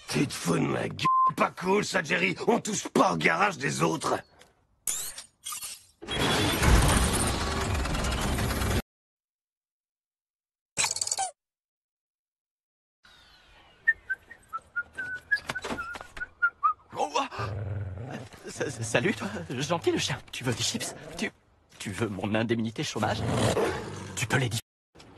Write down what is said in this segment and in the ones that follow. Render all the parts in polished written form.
Tu te fous de ma gueule? Pas cool ça, Jerry. On touche pas au garage des autres. Salut, toi, gentil le chien. Tu veux des chips? Tu veux mon indemnité chômage? Tu peux les dire.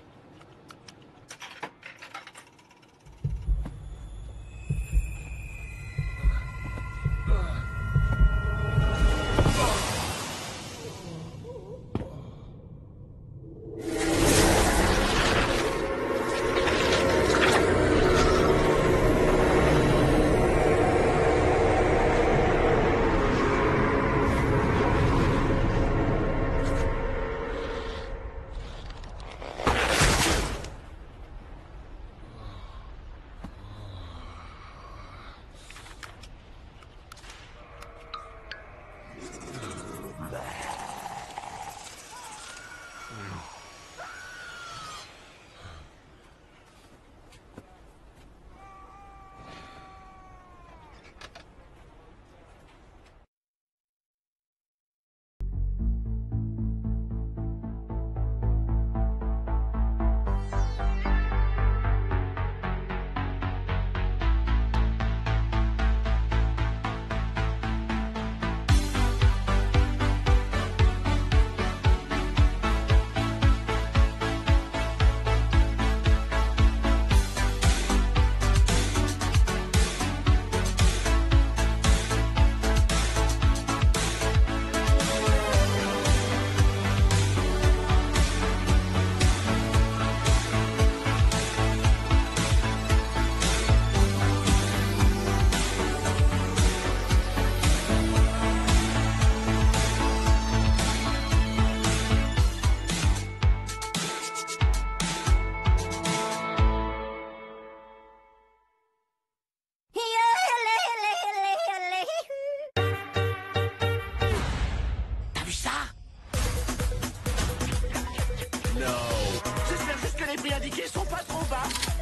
J'espère juste que les prix indiqués sont pas trop bas.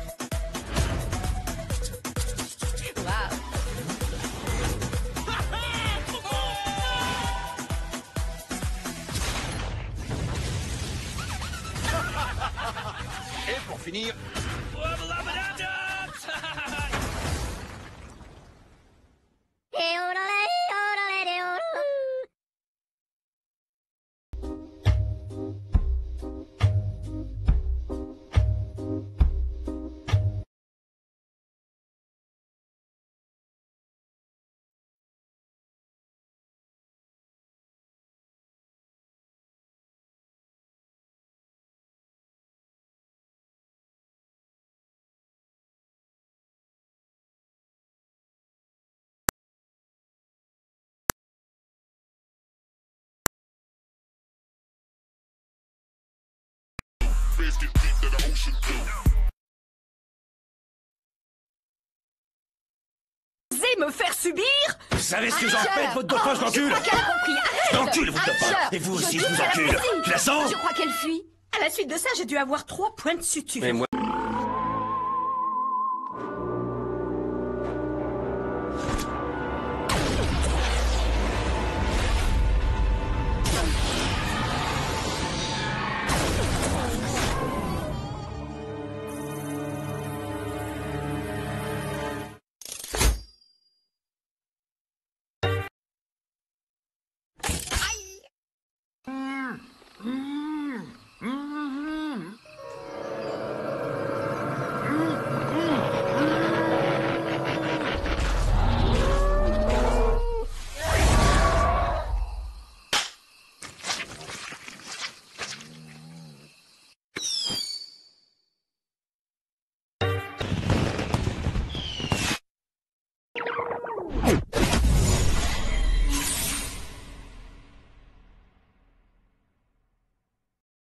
Waouh. Et pour finir... Osez me faire subir? Vous savez ce que j'en fais de votre dopage, j'encule? Je crois qu'elle a compris. Arrête! J'encule, vous dopage. Et vous aussi, je vous encule. Tu la sens? Je crois qu'elle fuit. À la suite de ça, j'ai dû avoir 3 points de suture. Et moi...